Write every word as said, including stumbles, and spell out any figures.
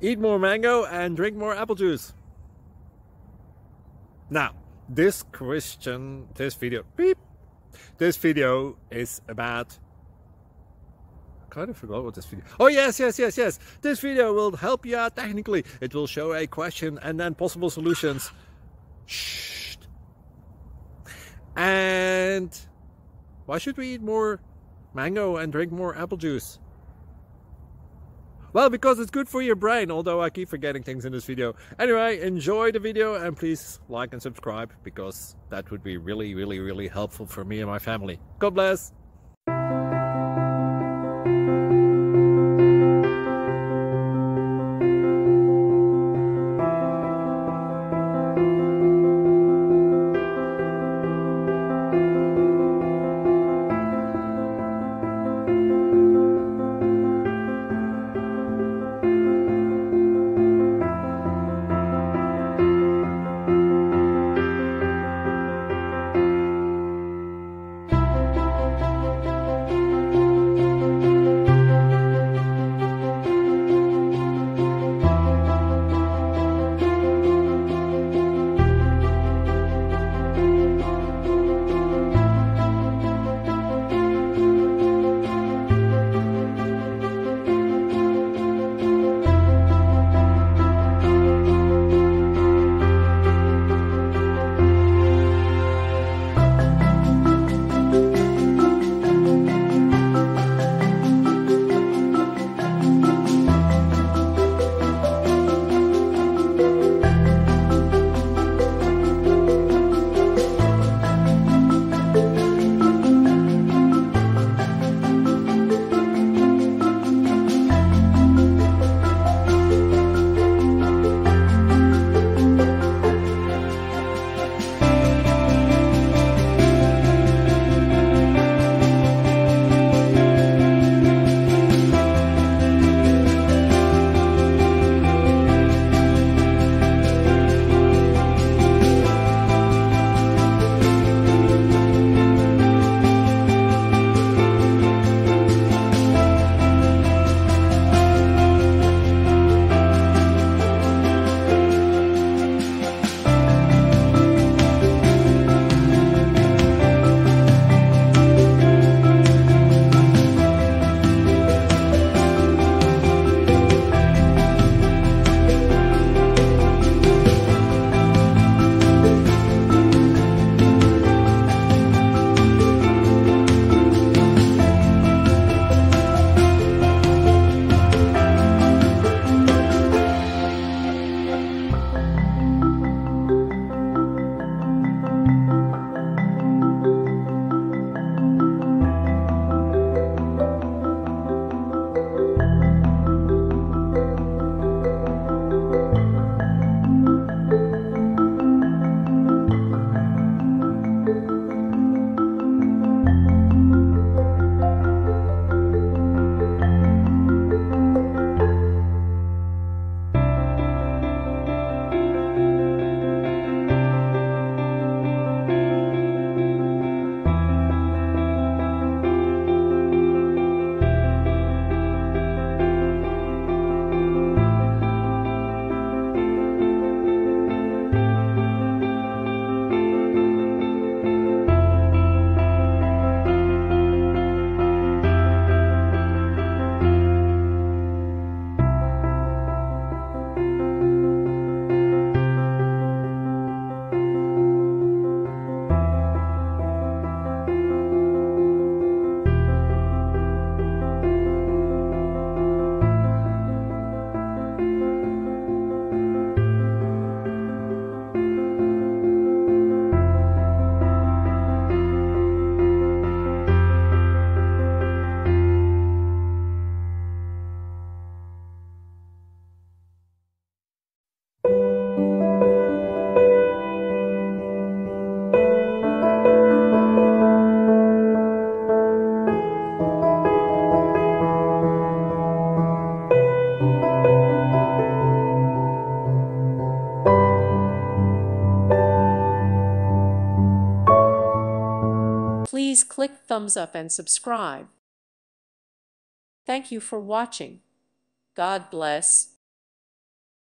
Eat more mango and drink more apple juice. Now, this question, this video, beep, this video is about, I kind of forgot what this video, oh yes, yes, yes, yes, this video will help you out technically. It will show a question and then possible solutions. Shh. And why should we eat more mango and drink more apple juice? Well, because it's good for your brain, although I keep forgetting things in this video. Anyway, enjoy the video and please like and subscribe, because that would be really, really, really helpful for me and my family. God bless! Please click thumbs up and subscribe. Thank you for watching. God bless.